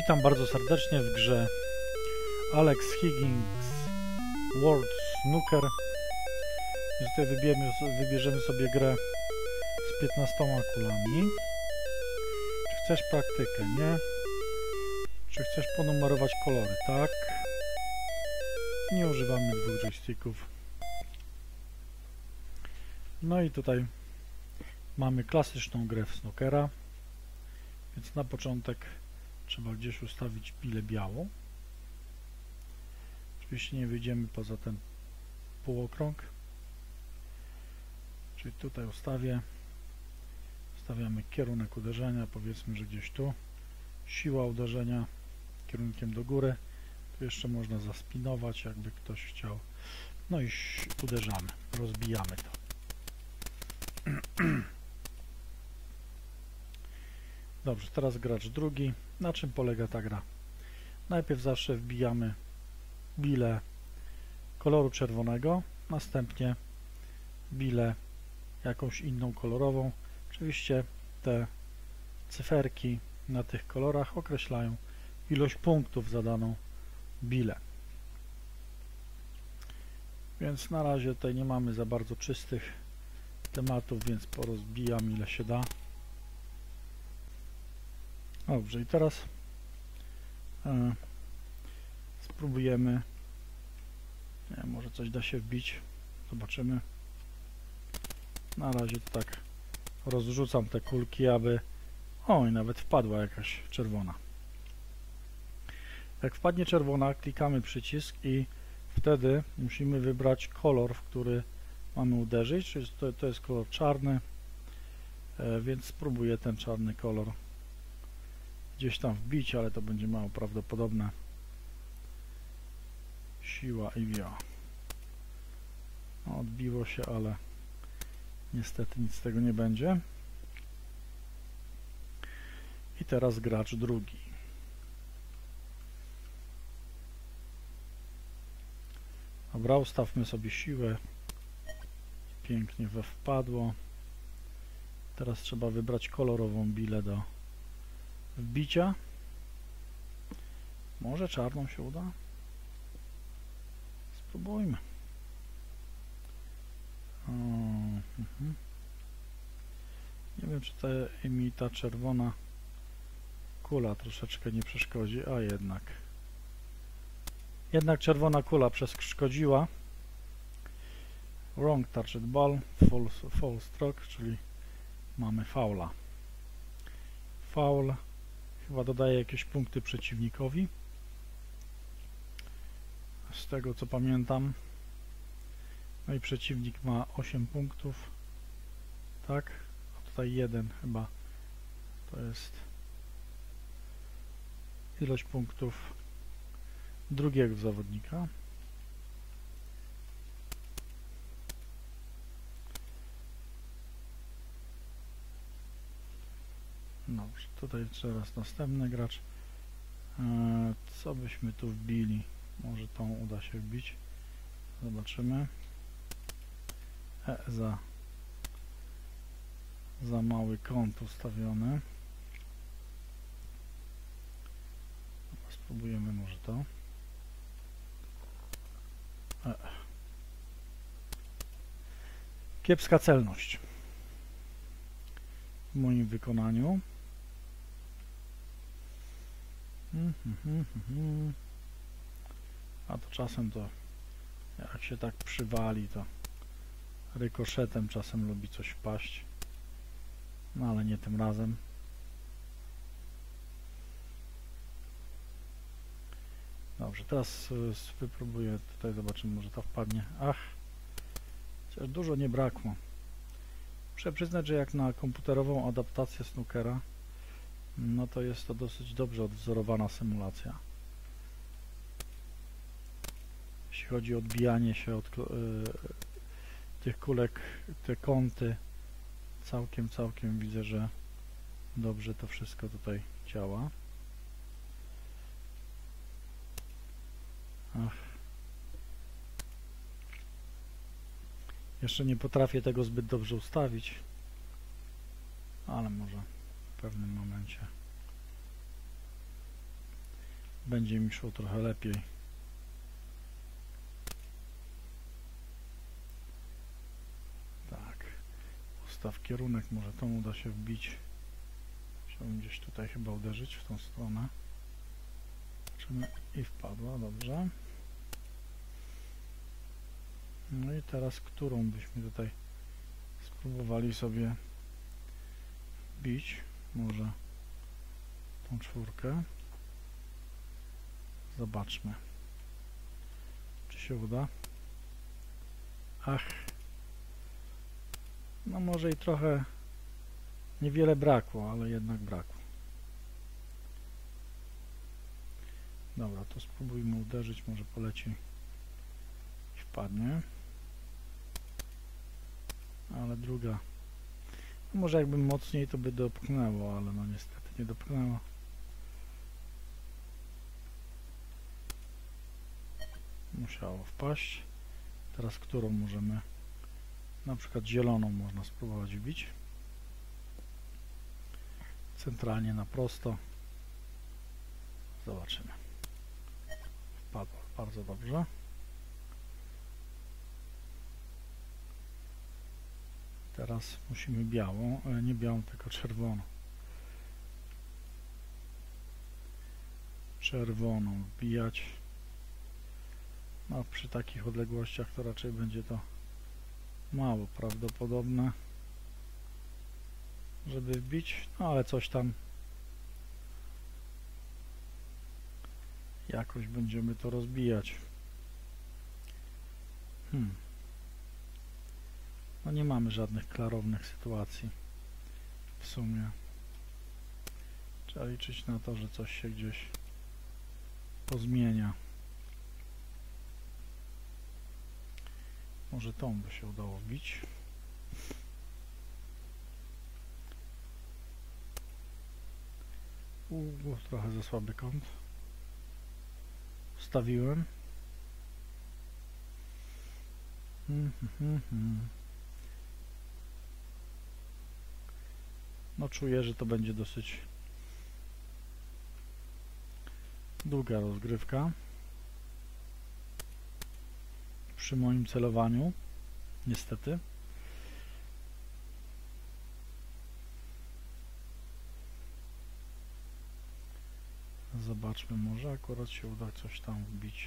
Witam bardzo serdecznie w grze Alex Higgins World Snooker. Tutaj wybierzemy sobie grę z 15 kulami. Czy chcesz praktykę? Nie. Czy chcesz ponumerować kolory? Tak. Nie używamy dwóch joysticków. No i tutaj mamy klasyczną grę w snookera, więc na początek trzeba gdzieś ustawić bilę białą. Oczywiście nie wyjdziemy poza ten półokrąg. Czyli tutaj ustawiamy kierunek uderzenia, powiedzmy, że gdzieś tu. Siła uderzenia kierunkiem do góry. Tu jeszcze można zaspinować, jakby ktoś chciał. No i uderzamy, rozbijamy to. Dobrze, teraz gracz drugi. Na czym polega ta gra? Najpierw zawsze wbijamy bilę koloru czerwonego, następnie bilę jakąś inną kolorową. Oczywiście te cyferki na tych kolorach określają ilość punktów za daną bilę. Więc na razie tutaj nie mamy za bardzo czystych tematów, więc porozbijam ile się da. Dobrze, i teraz spróbujemy. Nie, może coś da się wbić. Zobaczymy. Na razie to tak rozrzucam te kulki, aby... O, i nawet wpadła jakaś czerwona. Jak wpadnie czerwona, klikamy przycisk i wtedy musimy wybrać kolor, w który mamy uderzyć. Czyli to jest kolor czarny, więc spróbuję ten czarny kolor gdzieś tam wbić, ale to będzie mało prawdopodobne. Siła i wio. No, odbiło się, ale niestety nic z tego nie będzie. I teraz gracz drugi. Dobra, ustawmy sobie siłę. Pięknie wpadło. Teraz trzeba wybrać kolorową bilę do wbicia. Może czarną się uda? Spróbujmy. Nie wiem, czy mi ta czerwona kula troszeczkę nie przeszkodzi, a jednak. Jednak czerwona kula przeszkodziła. Wrong touched ball, foul stroke, czyli mamy faula. Faul chyba dodaje jakieś punkty przeciwnikowi. Z tego co pamiętam. No i przeciwnik ma 8 punktów. Tak? A tutaj 1 chyba. To jest ilość punktów drugiego zawodnika. Dobrze, tutaj teraz następny gracz. Co byśmy tu wbili? Może tą uda się wbić. Zobaczymy. Za mały kąt ustawiony. Spróbujemy może to. Kiepska celność w moim wykonaniu. A to czasem to jak się tak przywali, to rykoszetem czasem lubi coś wpaść. No ale nie tym razem. Dobrze, teraz wypróbuję tutaj, zobaczymy, może to wpadnie. Ach, chociaż dużo nie brakło. Muszę przyznać, że jak na komputerową adaptację snookera, no to jest to dosyć dobrze odwzorowana symulacja. Jeśli chodzi o odbijanie się od tych kulek, te kąty, całkiem widzę, że dobrze to wszystko tutaj działa. Ach. Jeszcze nie potrafię tego zbyt dobrze ustawić, ale może w pewnym momencie będzie mi szło trochę lepiej. Tak, ustaw kierunek, może tą uda się wbić. Chciałbym gdzieś tutaj chyba uderzyć w tą stronę. I wpadła, dobrze. No i teraz którą byśmy tutaj spróbowali sobie bić? Może tą czwórkę. Zobaczmy, czy się uda. Ach, no może i trochę niewiele brakło, ale jednak brakło. Dobra, to spróbujmy uderzyć, może poleci i wpadnie. Ale druga, no może jakbym mocniej, to by dopchnęło, ale no niestety nie dopchnęło. Musiało wpaść. Teraz którą możemy? Na przykład zieloną można spróbować wbić. Centralnie na prosto. Zobaczymy. Wpadło bardzo dobrze. Teraz musimy białą, ale nie białą, tylko czerwoną. Czerwoną wbijać. No, przy takich odległościach to raczej będzie to mało prawdopodobne, żeby wbić, no ale coś tam jakoś będziemy to rozbijać. No nie mamy żadnych klarownych sytuacji w sumie. Trzeba liczyć na to, że coś się gdzieś pozmienia. Może tą by się udało wbić. Trochę za słaby kąt. Wstawiłem. No czuję, że to będzie dosyć długa rozgrywka przy moim celowaniu, niestety. Zobaczmy, może akurat się uda coś tam wbić.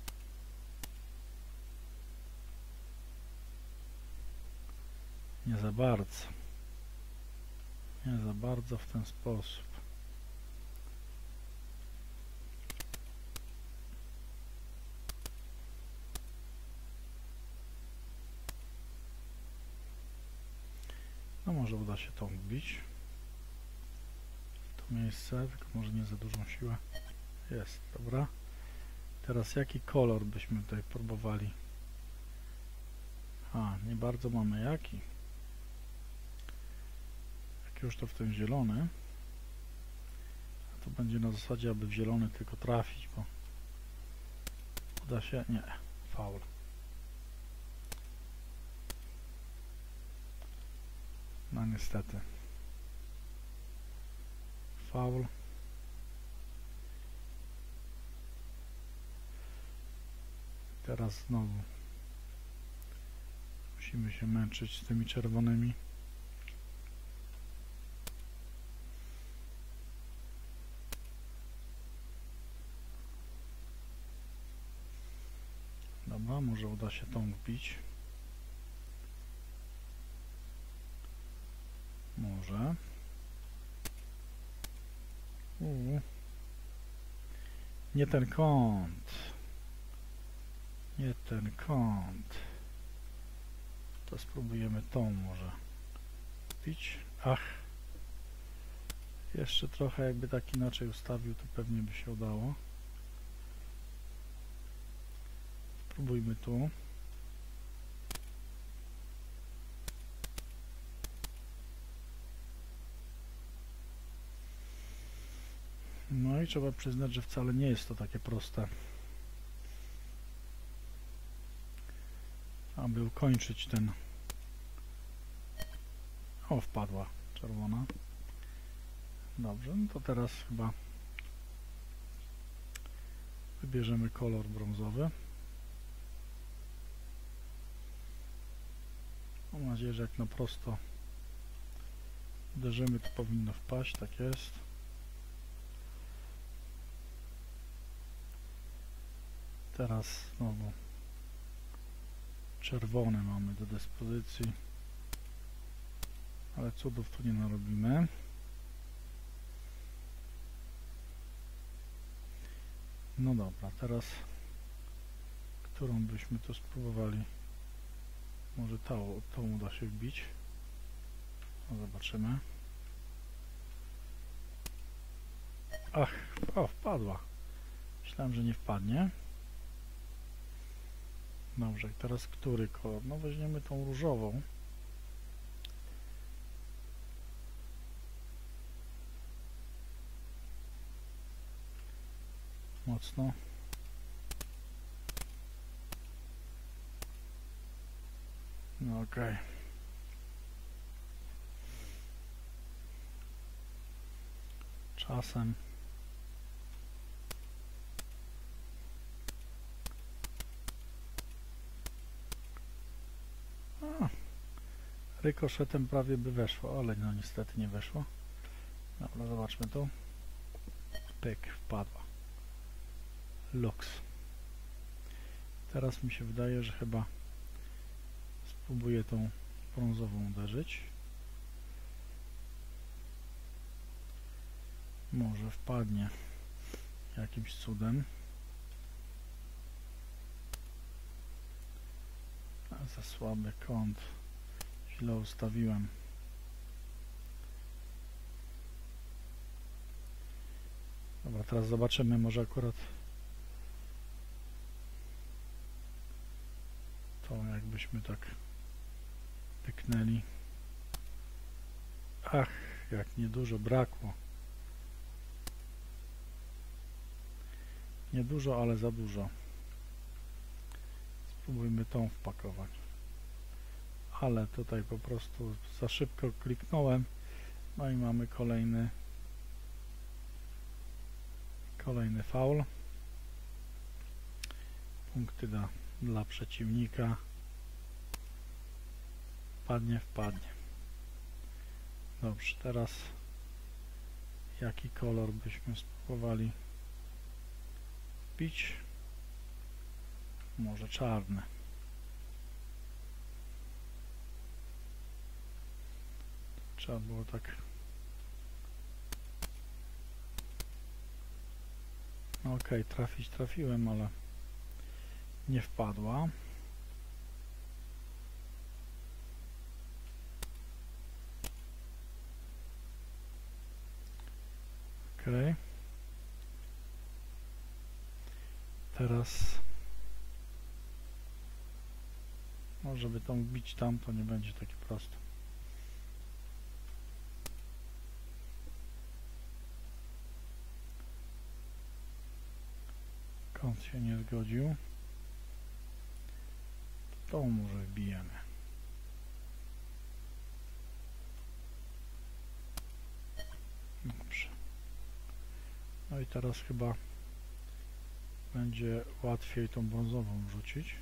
Nie za bardzo. Nie za bardzo w ten sposób. No może uda się tą wbić. To miejsce, tylko może nie za dużą siłę. Jest, dobra. Teraz jaki kolor byśmy tutaj próbowali? Nie bardzo mamy jaki. Jak już to w ten zielony. A to będzie na zasadzie, aby w zielony tylko trafić, bo uda się? Nie. Faul. No niestety. Faul. Teraz znowu musimy się męczyć z tymi czerwonymi. Dobra, może uda się tą wbić. Może. Nie ten kąt. Nie ten kąt. To spróbujemy tą może wbić. Ach. Jeszcze trochę jakby tak inaczej ustawił, to pewnie by się udało. Spróbujmy tu. No i trzeba przyznać, że wcale nie jest to takie proste, aby ukończyć ten... O, wpadła czerwona. Dobrze, no to teraz chyba Wybierzemy kolor brązowy. Mam nadzieję, że jak na prosto uderzymy, to powinno wpaść. Tak jest. Teraz znowu czerwone mamy do dyspozycji, ale cudów tu nie narobimy. No dobra, teraz którą byśmy tu spróbowali? Może tą uda się wbić. No zobaczymy. Ach, o, wpadła. Myślałem, że nie wpadnie. Dobrze, teraz który kolor? No weźmiemy tą różową. Mocno. No okej. Czasem rykoszetem prawie by weszło, ale no niestety nie weszło. Dobra, zobaczmy tu. Pyk, wpadła. Lux. Teraz mi się wydaje, że chyba spróbuję tą brązową uderzyć. Może wpadnie jakimś cudem. A za słaby kąt. Źle ustawiłem. Dobra, teraz zobaczymy, może akurat to jakbyśmy tak pyknęli. Ach, jak niedużo brakło. Niedużo, ale za dużo. Spróbujmy tą wpakować. Ale tutaj po prostu za szybko kliknąłem. No i mamy kolejny faul. Punkty dla przeciwnika. Wpadnie. Dobrze, teraz jaki kolor byśmy spróbowali wbić? Może czarny. Trzeba było tak. Ok, trafiłem, ale nie wpadła. Ok. Teraz no, żeby tą wbić tam, to nie będzie takie proste. Kąt się nie zgodził. To może wbijemy. Dobrze. No i teraz chyba będzie łatwiej tą brązową wrzucić.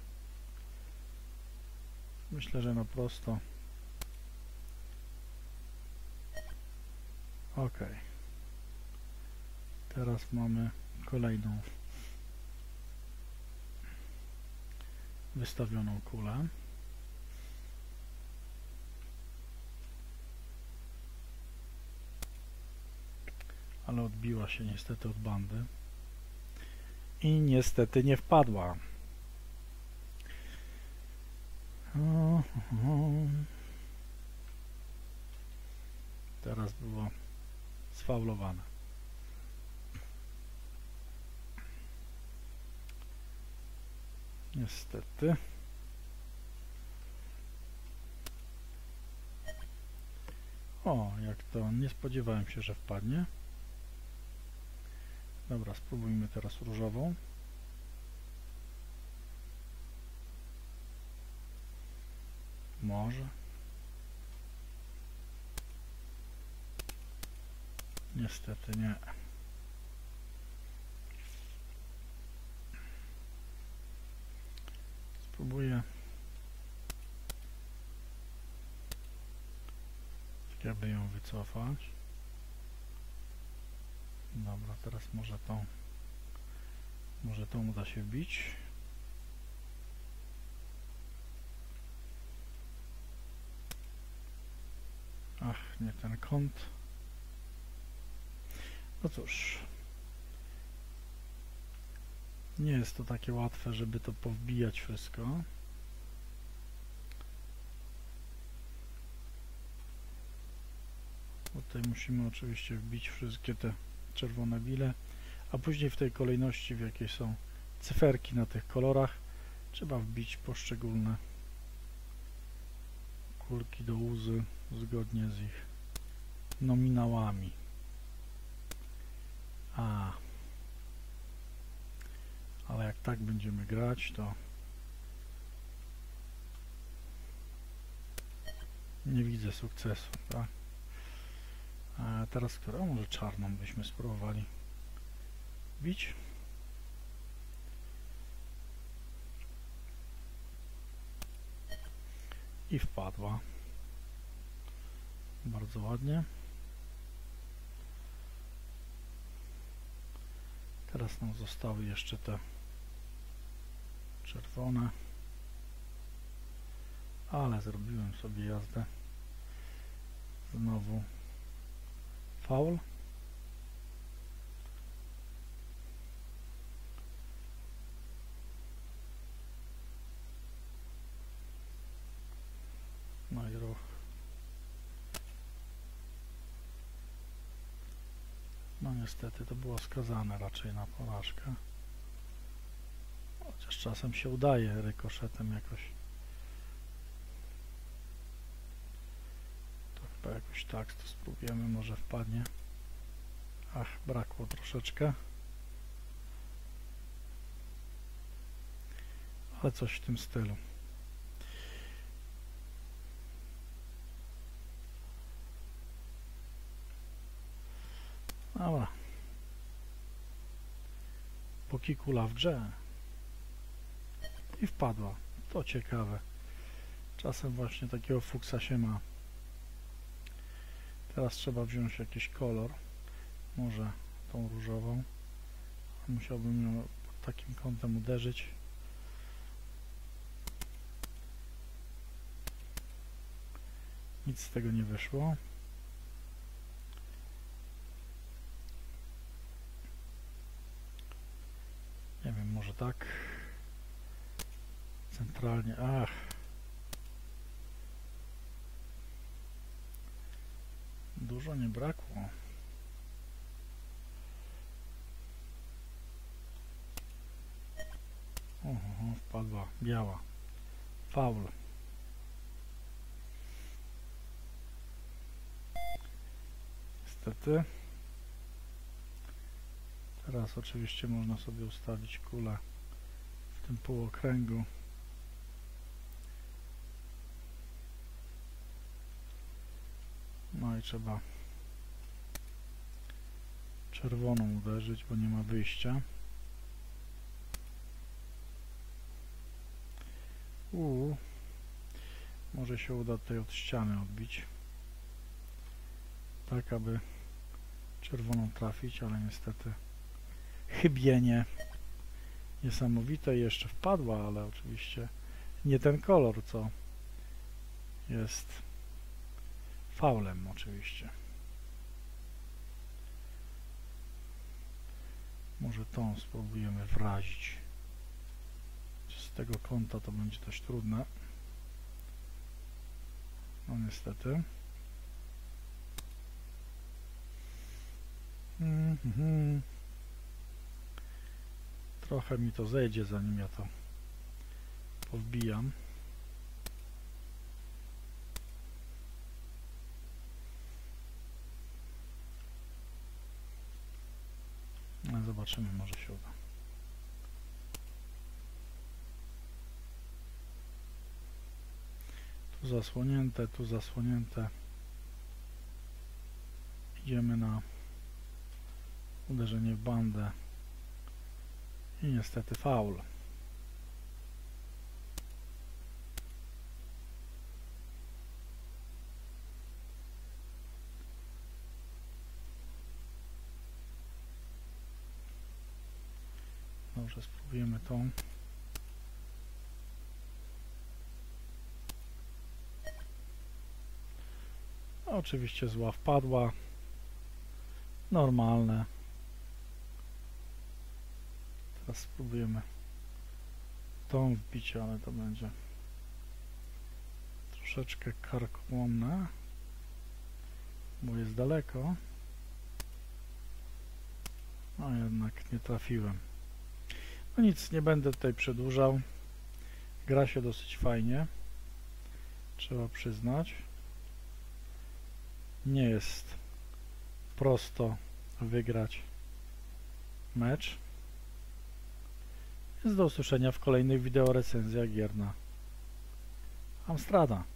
Myślę, że na prosto. Ok. Teraz mamy kolejną wystawioną kulę. Ale odbiła się niestety od bandy. I niestety nie wpadła. Teraz było sfaulowane. Niestety. O, jak to, nie spodziewałem się, że wpadnie. Dobra, spróbujmy teraz różową. Może. Niestety nie. Spróbuję tak jakby ją wycofać. Dobra, teraz może tą uda się wbić. Ach, nie ten kąt. No cóż, nie jest to takie łatwe, żeby to powbijać wszystko. Bo tutaj musimy oczywiście wbić wszystkie te czerwone bile, a później w tej kolejności, w jakiej są cyferki na tych kolorach, trzeba wbić poszczególne kulki do łzy zgodnie z ich nominałami. Ale jak tak będziemy grać, to nie widzę sukcesu, tak? A teraz którą? Może czarną byśmy spróbowali bić. I wpadła. Bardzo ładnie. Teraz nam zostały jeszcze te czerwone. Ale zrobiłem sobie jazdę. Znowu faul. No i ruch. No niestety to było skazane raczej na porażkę. Chociaż czasem się udaje rykoszetem jakoś. To chyba jakoś tak to spróbujemy, może wpadnie. Ach, brakło troszeczkę. Ale coś w tym stylu. Dobra. Póki kula w grze. I wpadła. To ciekawe. Czasem właśnie takiego fuksa się ma. Teraz trzeba wziąć jakiś kolor. Może tą różową. Musiałbym ją pod takim kątem uderzyć. Nic z tego nie wyszło. Nie wiem, może tak. Centralnie. Ach. Dużo nie brakło. Oho, wpadła biała. Faul. Niestety. Teraz oczywiście można sobie ustawić kulę w tym półokręgu. No i trzeba czerwoną uderzyć, bo nie ma wyjścia. Może się uda tutaj od ściany odbić. Tak, aby czerwoną trafić, ale niestety chybienie niesamowite. Jeszcze wpadła, ale oczywiście nie ten kolor, co jest faulem oczywiście. Może tą spróbujemy wrazić. Z tego kąta to będzie dość trudne. No niestety. Trochę mi to zejdzie, zanim ja to powbijam. No, zobaczymy, może się uda. Tu zasłonięte, tu zasłonięte. Idziemy na uderzenie w bandę. I niestety faul. Dobrze, spróbujemy tą. Oczywiście zła wpadła. Normalne. Teraz spróbujemy tą wbić, ale to będzie troszeczkę karkołomne, bo jest daleko. No jednak nie trafiłem. No nic, nie będę tutaj przedłużał. Gra się dosyć fajnie, trzeba przyznać. Nie jest prosto wygrać mecz. Jest do usłyszenia w kolejnych wideo recenzjach gier na Amstrada.